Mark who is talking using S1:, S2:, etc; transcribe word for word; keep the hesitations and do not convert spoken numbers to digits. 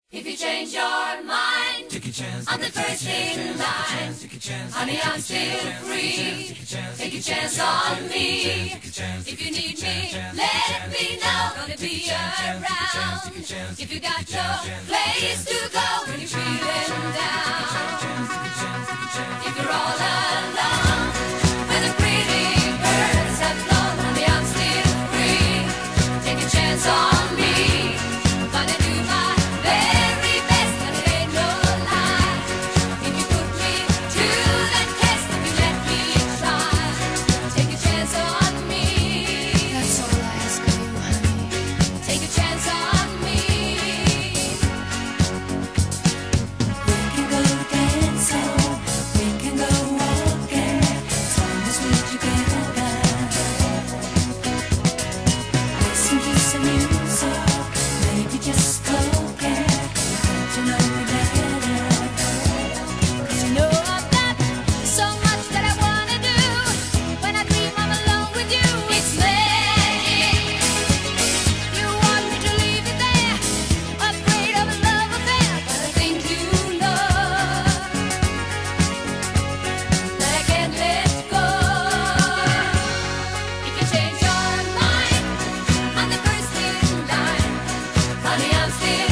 S1: If you change your mind, take a chance, I'm the first in line. Honey, I'm still free. Take a chance on me. If you need me, let me know. Gonna be around. If you got no place to go when you're feeling down. If you're all alone, when the pretty birds have flown, honey, I'm still free. Take a chance on me. Gonna do my very best, and it ain't no lie. If you put me to the test, if you let me try, take a chance on me.
S2: That's all I ask of you, honey.
S1: Take a chance on me.
S3: We can go dancing, we can go walking, as long as we're together. Listen to some music, maybe just talking, get to know you better.
S1: 'Cause you know I've got so much that I wanna do. When I dream I'm alone with you, it's magic. You want me to leave it there, afraid of a love affair, but I think you know that I can't let go. If you change your mind, I'm the first in line. Honey, I'm still